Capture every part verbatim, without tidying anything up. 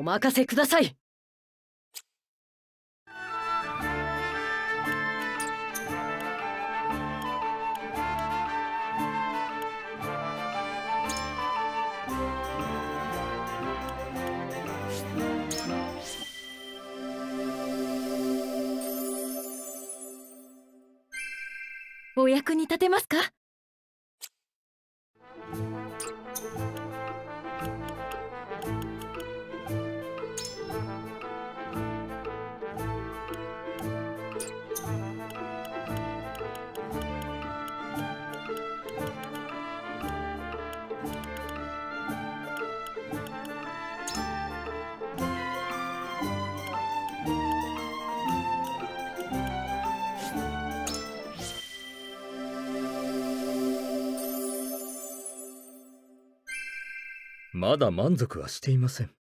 任せください。お役に立てますか？ まだ満足はしていません。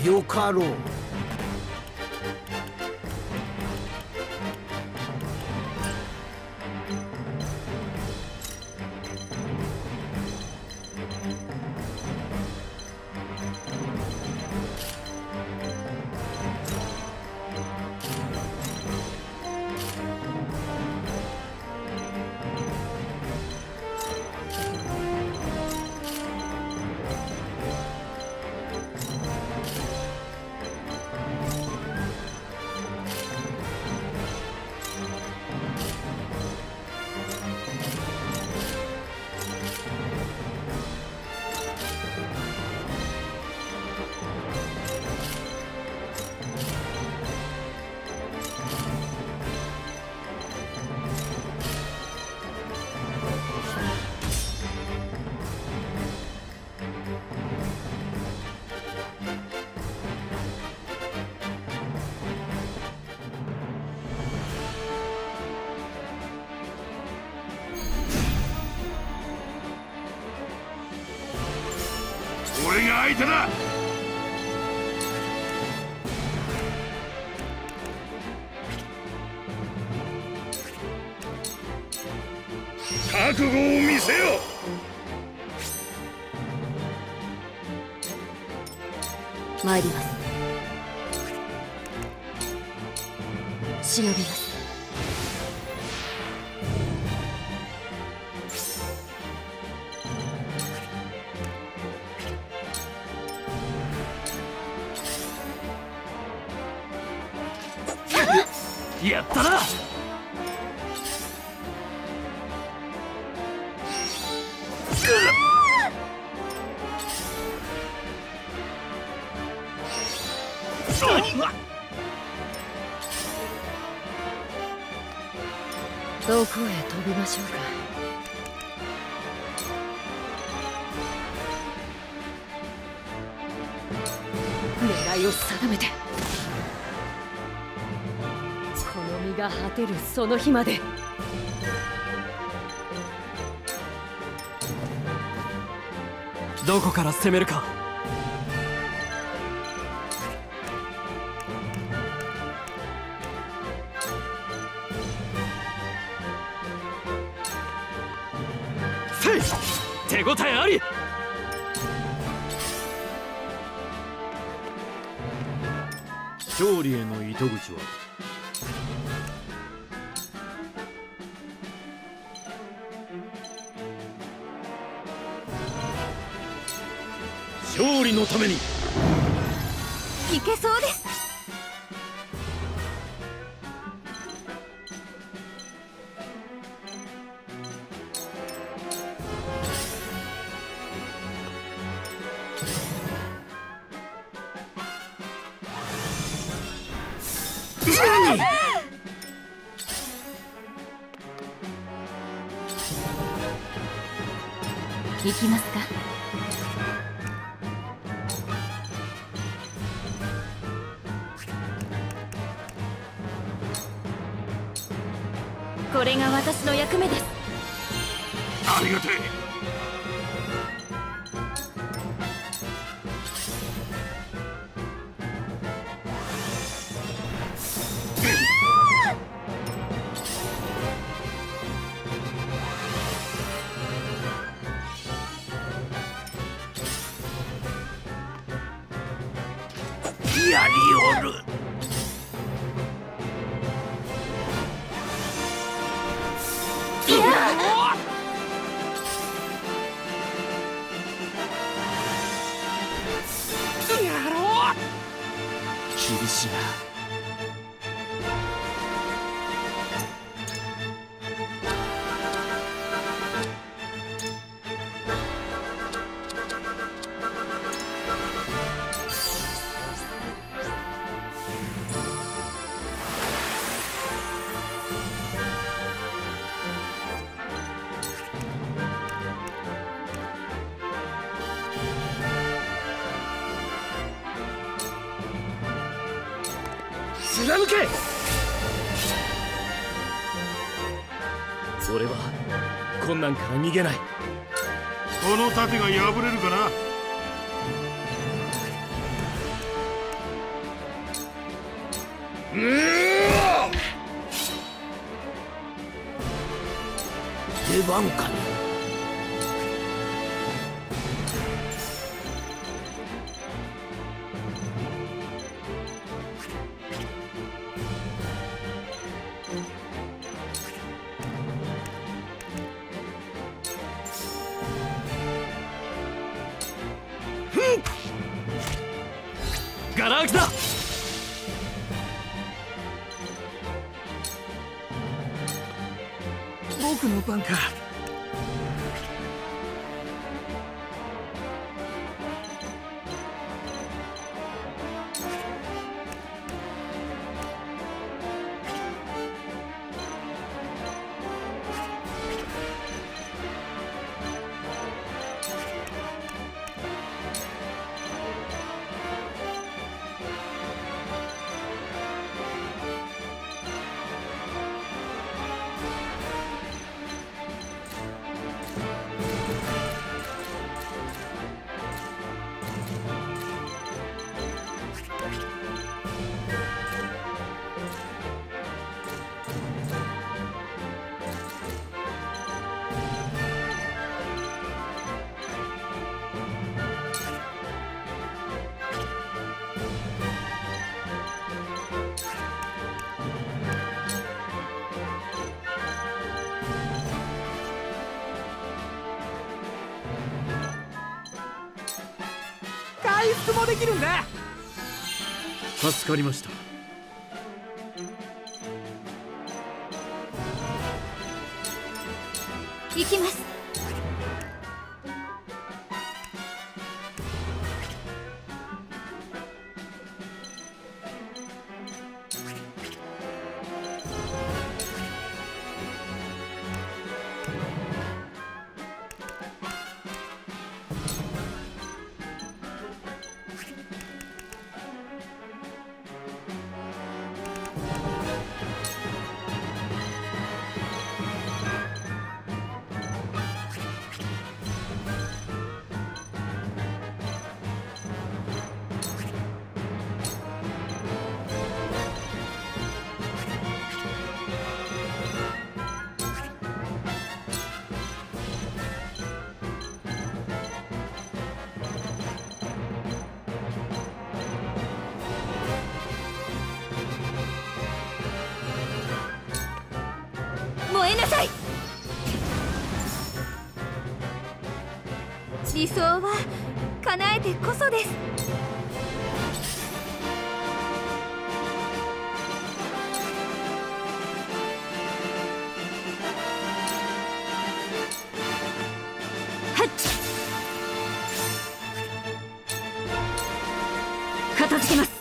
よかろう。 俺が相手だ。覚悟を見せよ。 参ります。忍びます。 やったな。 どこへ飛びましょうか。狙いを定めて、この身が果てるその日まで。 どこから攻めるか。せい、手応えあり。 勝利への糸口は。勝利のために。 いけそうです。行きますか。これが私の役目です。 ありがてえ。やりおる。 厳しいな。 貫け。俺は困難から逃げない。 この盾が破れるかな。 うー出番かね。ガラ空きだ。僕の番か。回復もできるんだ。 助かりました。 行きます。燃えなさい。理想は叶えてこそです。はっ、片付けます。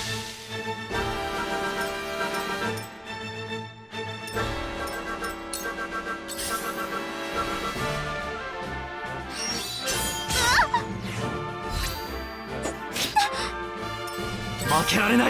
負けられない。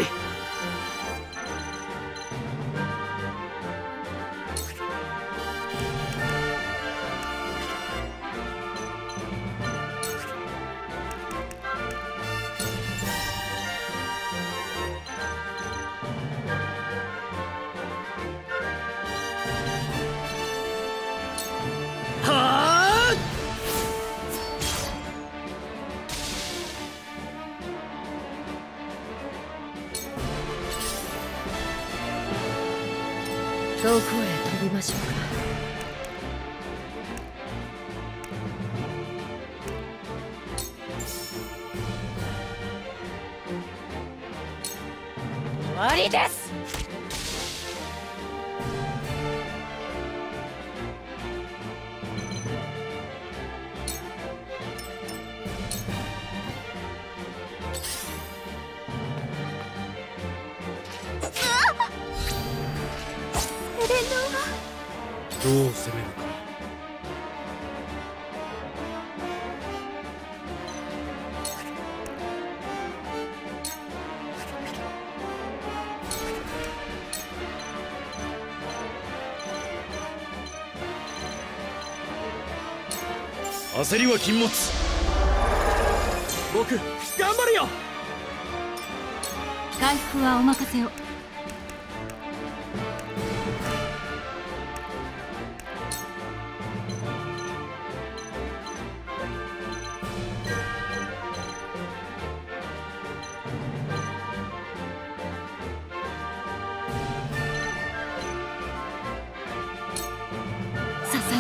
どこへ飛びましょうか。終わりです。 どう攻めるか。焦りは禁物。 僕頑張るよ。 回復はお任せを。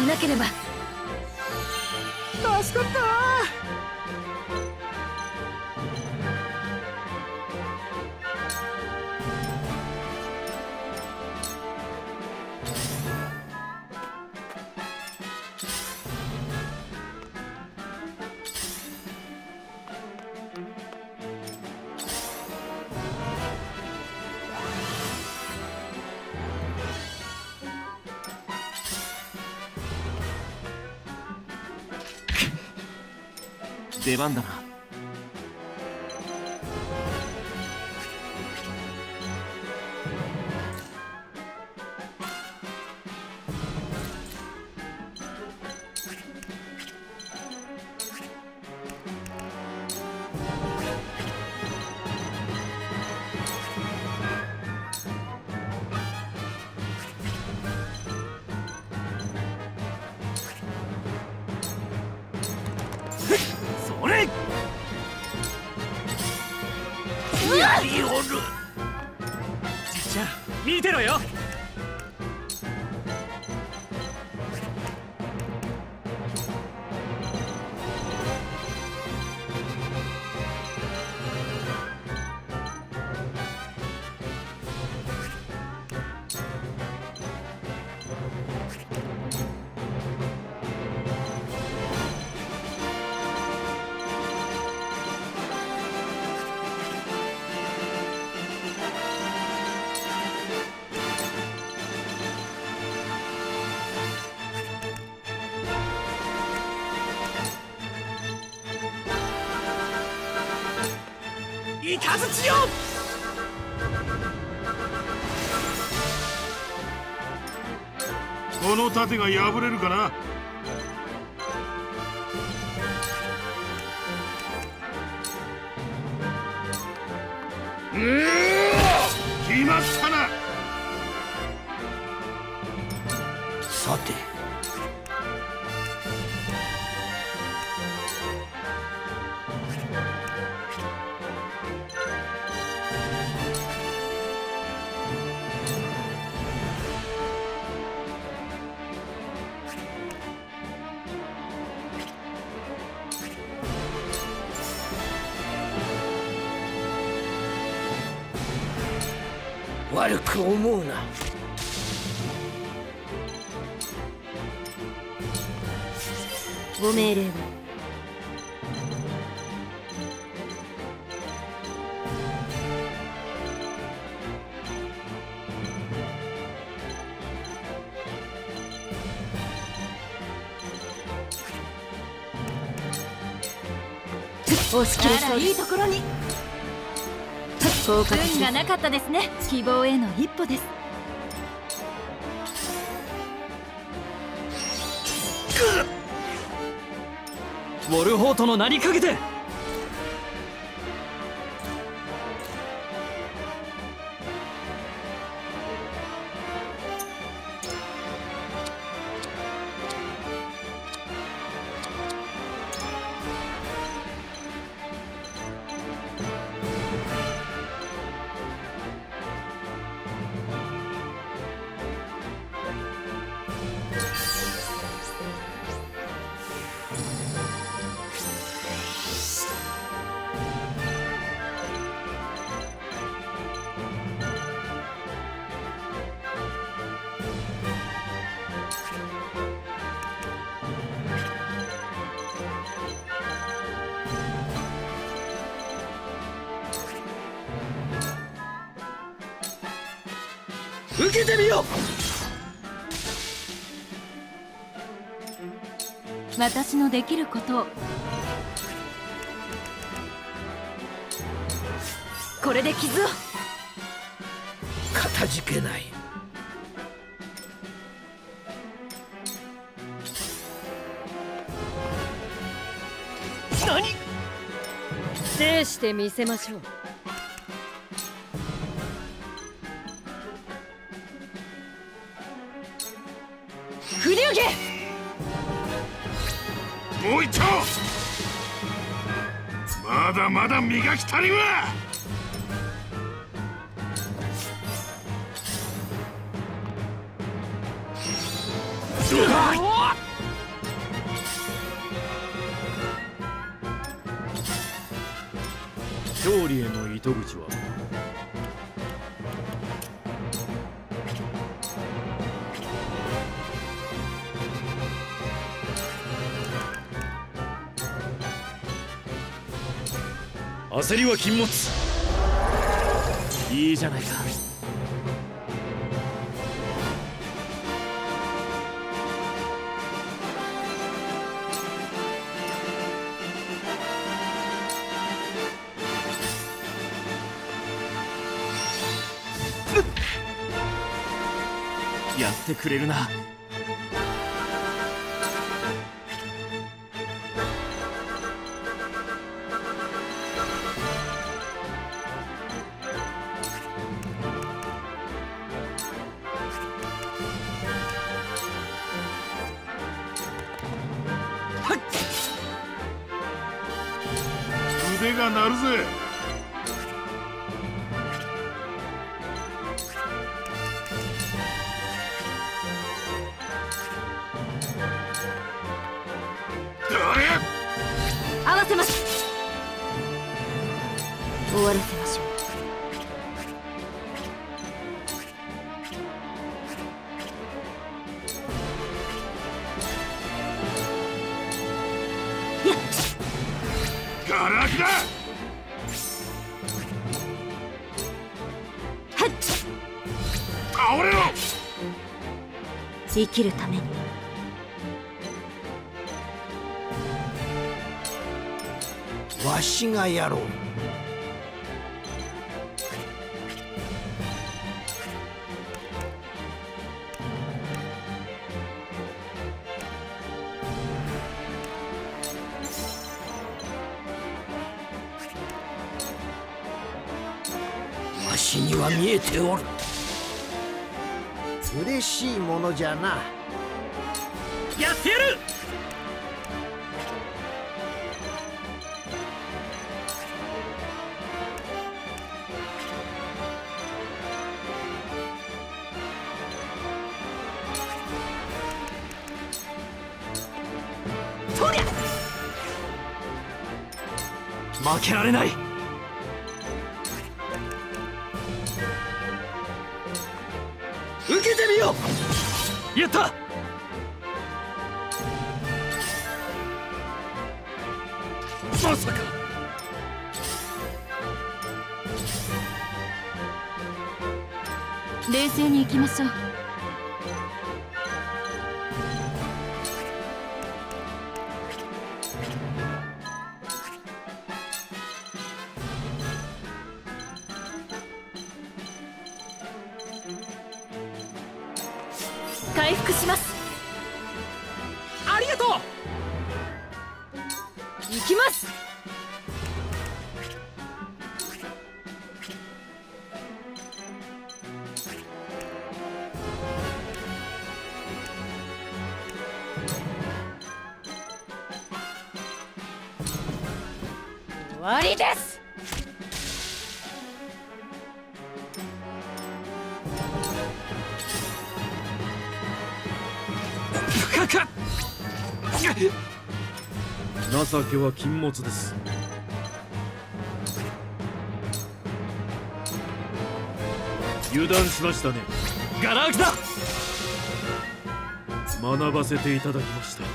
えなければ。 助かった。 出番だな。 それやりおる。 じゃあ見てろよ。 イカズチよ。この盾が破れるかな。うー決まったな。さて悪く思うな。 ご命令を。お仕切りそう。いいところに。運がなかったですね。希望への一歩です。 ウォルホートの名にかけて。受けてみよう。私のできることを。これで傷を。 かたじけない。 何？ 制してみせましょう。 振り受け。 もう一丁。まだまだ磨き足りは。 勝利への糸口は？焦りは禁物。いいじゃないか。やってくれるな。 腕が鳴るぜ。 合わせます。終わらせましょう。やっガラクだ。 はっ倒れろ。 生きるために。 わしがやろう。わしには見えておる。嬉しいものじゃな。 やってやる。 とりゃ負けられない。受けてみよう。やった。まさか。 冷静に行きましょう。回復します。 ありがとう。 行きます。終わりです。 情けは禁物です。油断しましたね。 ガラ空きだ。 学ばせていただきました。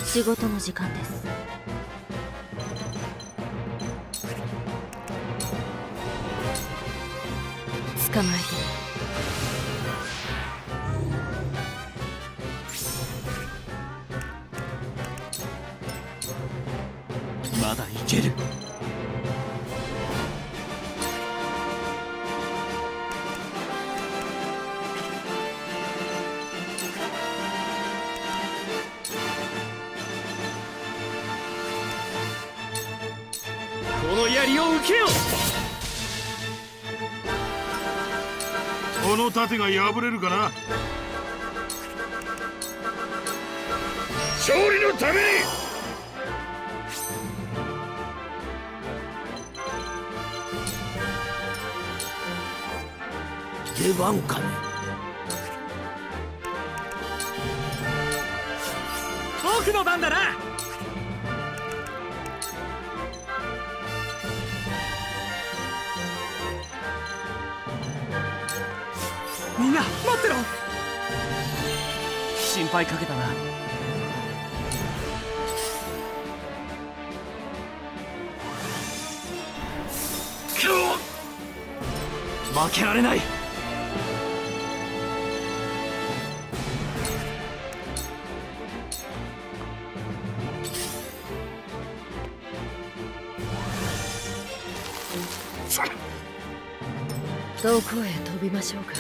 仕事の時間です。捕まえて。 まだいける。この槍を受けよ。 この盾が破れるかな。勝利のために。 出番かね。 僕の番だな。みんな待ってろ。心配かけたな。負けられない。 どこへ飛びましょうか。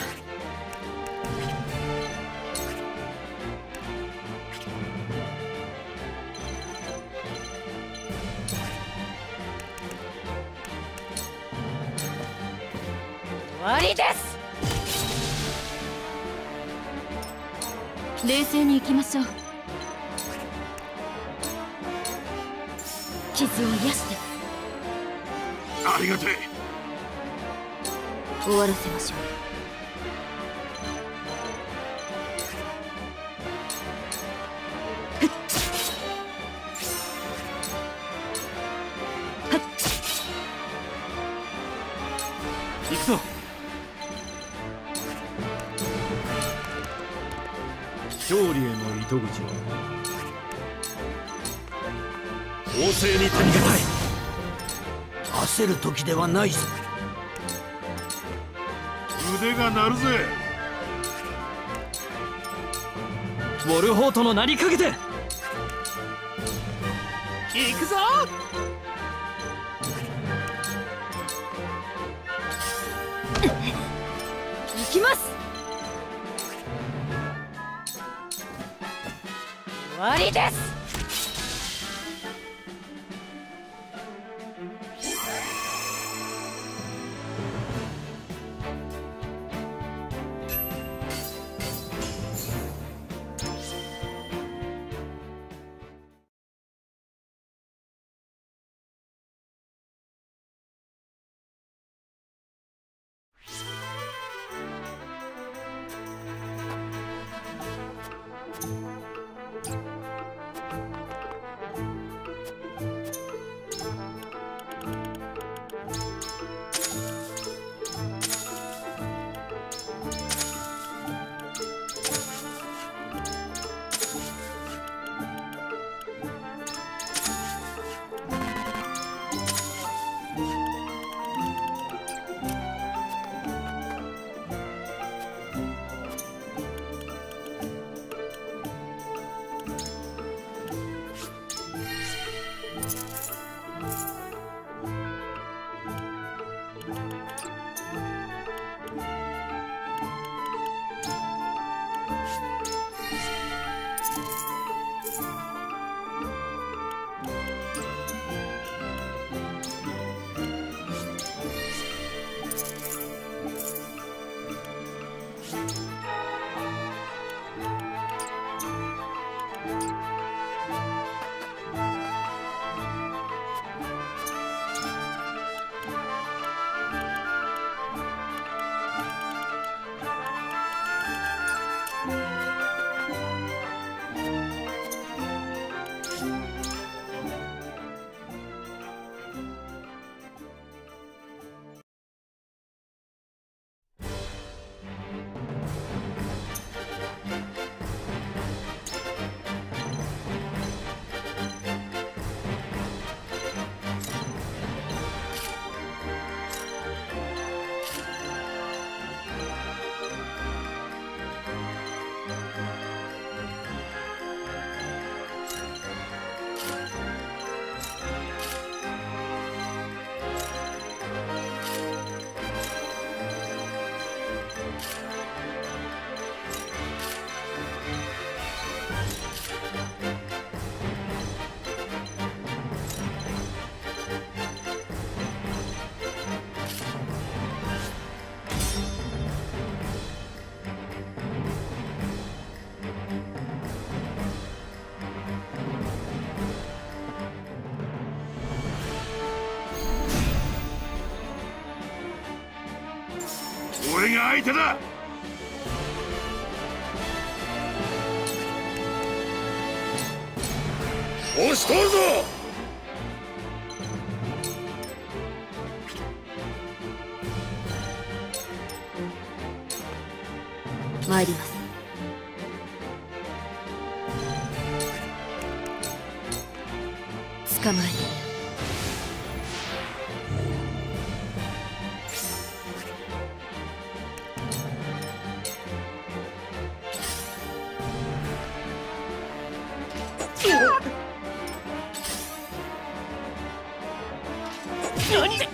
終わりです。冷静に行きましょう。傷を癒してありがてえ。 終わらせましょう。 行くぞ。 勝利への糸口は公正に立ちがたい。 焦る時ではないぞ。 腕が鳴るぜ。 ウォルホートの名にかけて行くぞ。 行きます。終わりです。 俺が相手だ。 押し通るぞ。 参ります。捕まえ何で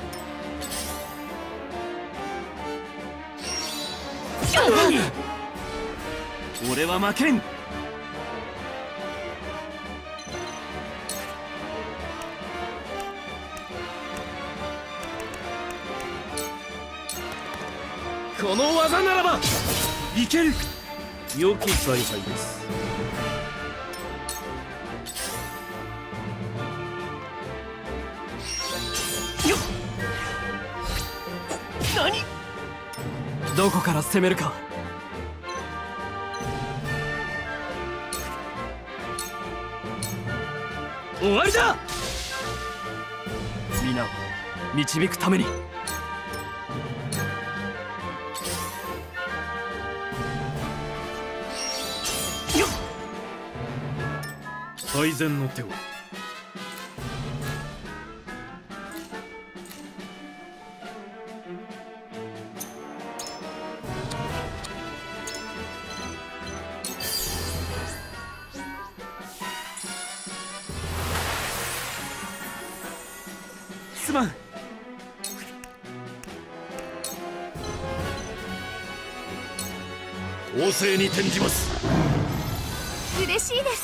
俺は負けん。この技ならばいける。 良き采配です。 よっ。何？どこから攻めるか。終わりだ。皆を導くために。 最善の手を。 すまん。 攻勢に転じます。 嬉しいです。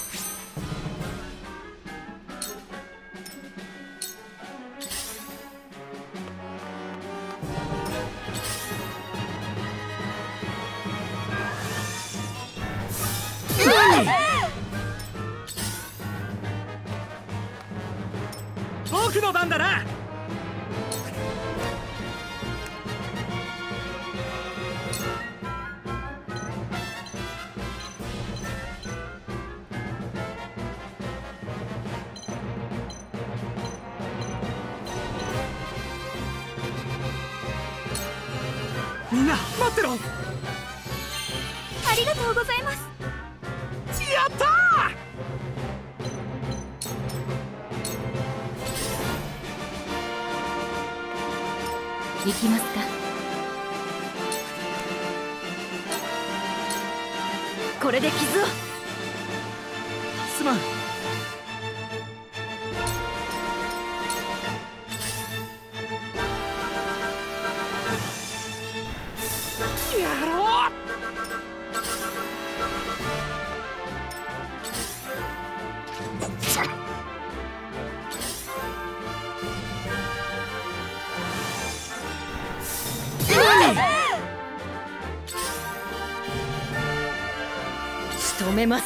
僕の番だな。みんな待ってろ。 ありがとうございます。 やったー。行きますか。これで傷を。 すまん。やろう。 仕留めます。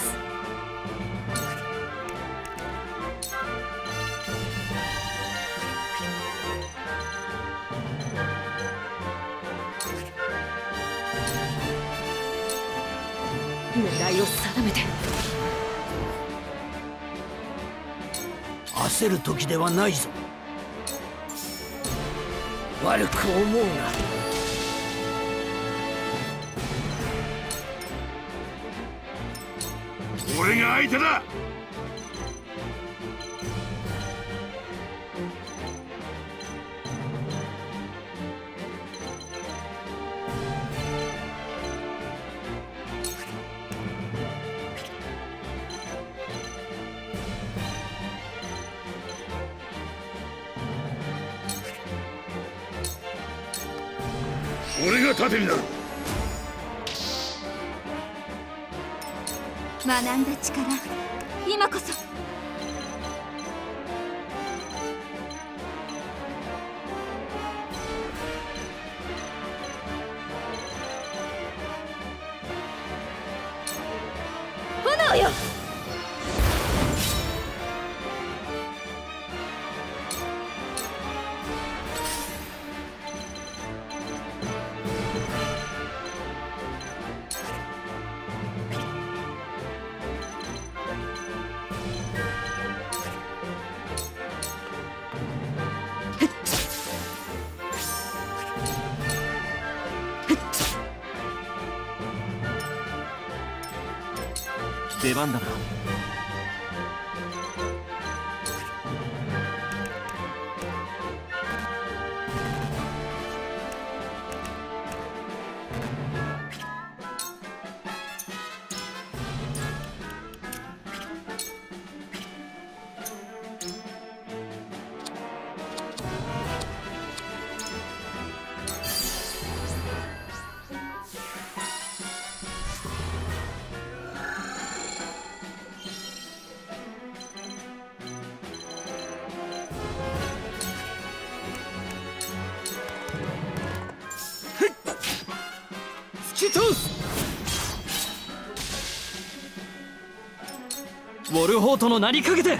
狙いを定めて。 焦る時ではないぞ。悪く思うな。 俺が相手だ。俺が盾になる。 学んだ力、今こそ。炎よ。 出番だな。突き通す。ウォルホートの名にかけて。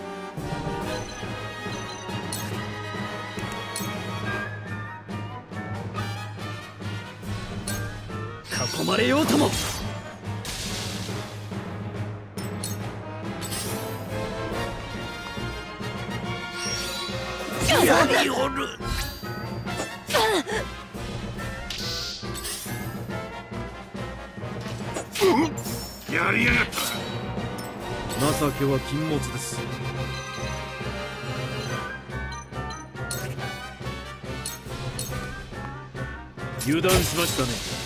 囲まれようとも。 やりおる。 やりやがった。 情けは禁物です。油断しましたね。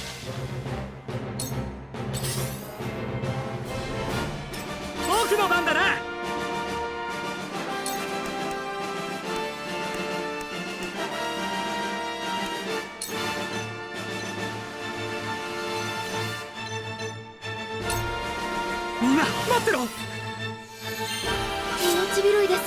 僕の番だな。みんな待ってろ。 命拾いです。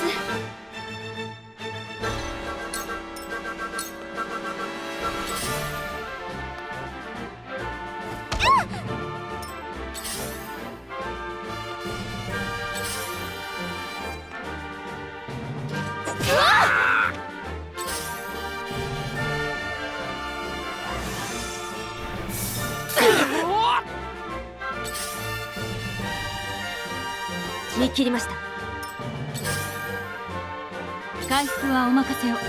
見切りました。回復はお任せを。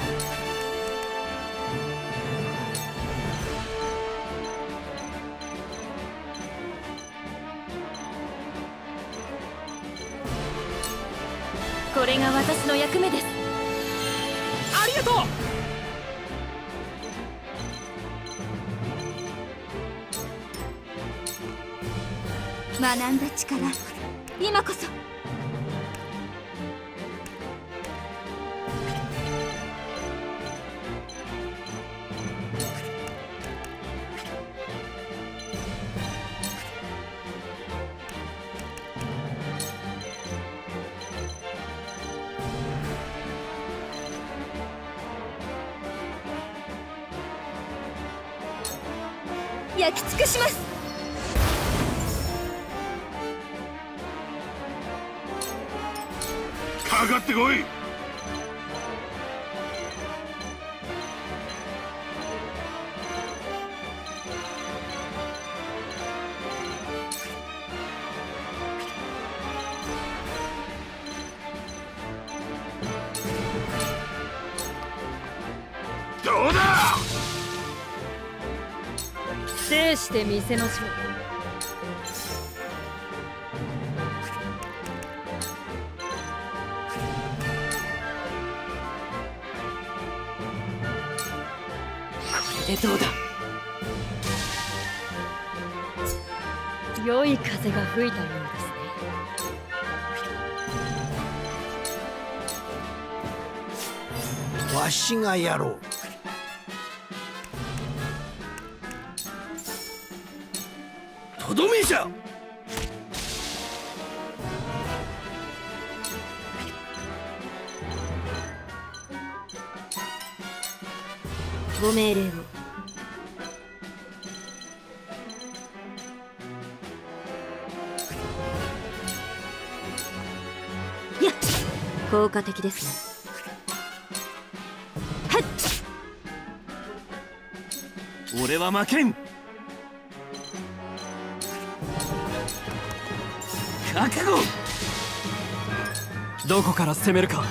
これが私の役目です。 ありがとう。 学んだ力、今こそ。焼き尽くします。 かかってこい。どうだ。 制してみせましょう。 え、どうだ。 良い風が吹いたようですね。 わしがやろう。とどめじゃ。 ご命令を。やっ、効果的ですね。はっ、 俺は負けん。覚悟。どこから攻めるか。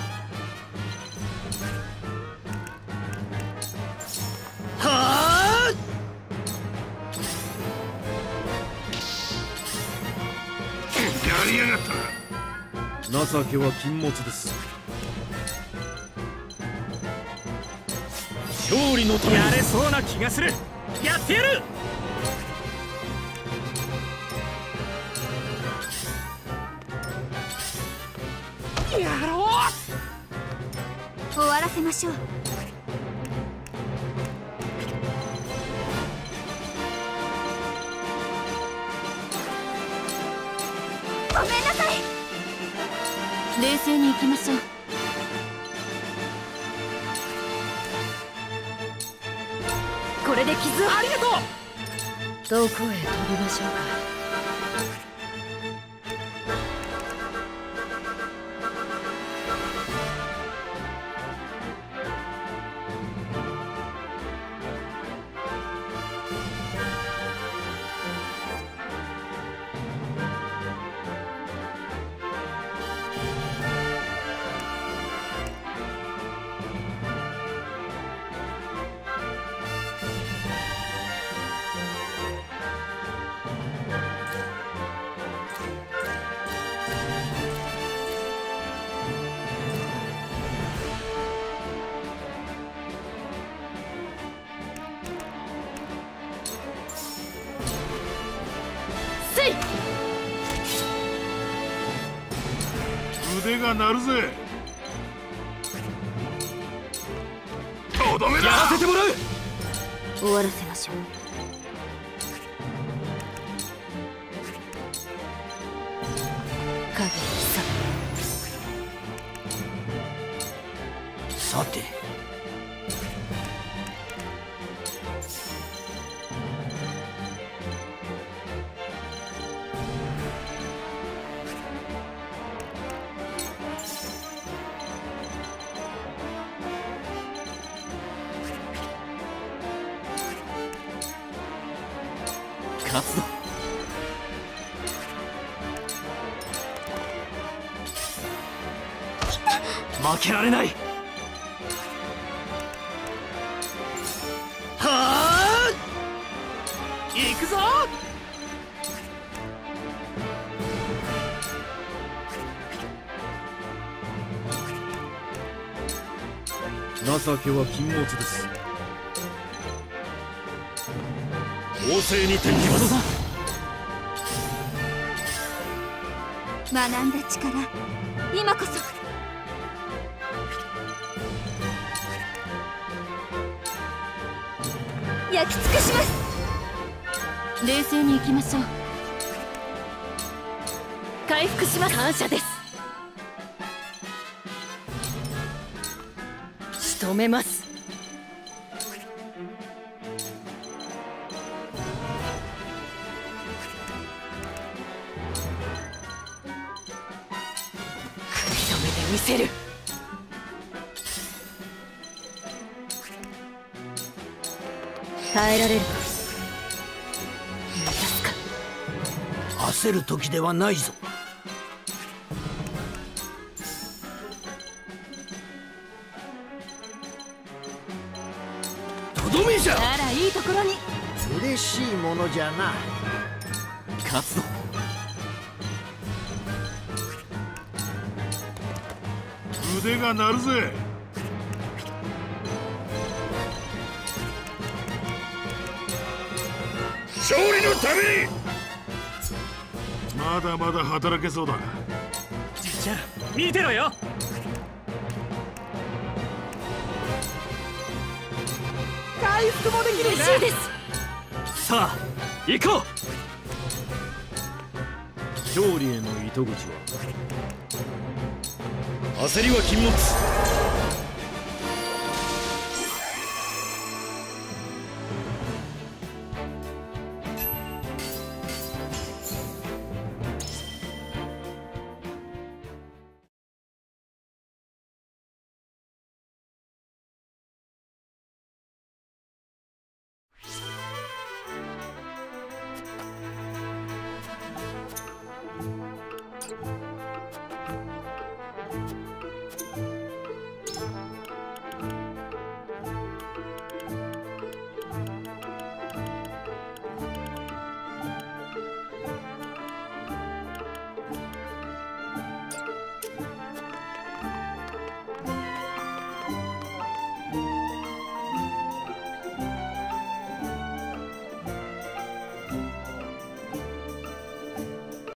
はあ。 りやがったな。 情けは禁物です。勝利のためにやれそうな気がする。やってやる。やろう。 終わらせましょう。ごめんなさい。冷静に行きましょう。これで傷を。 ありがとう。 どこへ飛びましょうか。 腕が鳴るぜ。とどめだ。 やらせてもらう。 終わらせましょう。影にさて勝つぞ。負けられない。はあ、行くぞ。 情けは禁物です。 旺盛に天気技だ。 学んだ力、今こそ。焼き尽くします。冷静に行きましょう。回復します。 感謝です。仕留めます。見せる。耐えられるか。目指すか。 焦る時ではないぞ。とどめじゃ。 あら、いいところに。 嬉しいものじゃな。 勝つぞ。 腕が鳴るぜ。勝利のために。まだまだ働けそうだ。 じゃあ見てろよ。 回復もできる。嬉しいです。 さあ行こう。 勝利への糸口は焦りは禁物。